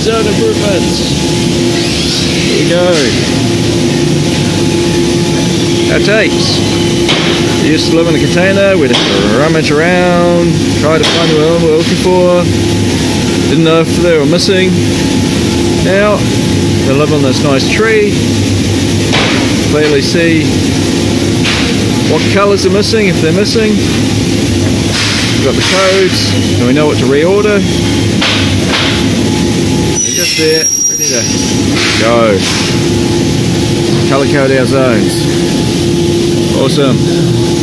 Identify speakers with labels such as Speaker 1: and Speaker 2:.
Speaker 1: zone improvements. Here we go. Our tapes. We used to live in a container, we'd have to rummage around, try to find what we were looking for. Didn't know if they were missing. Now, they live on this nice tree. Clearly see what colours are missing, if they're missing. We've got the codes, and we know what to reorder. They're just there, ready to go. Colour code our zones. Awesome.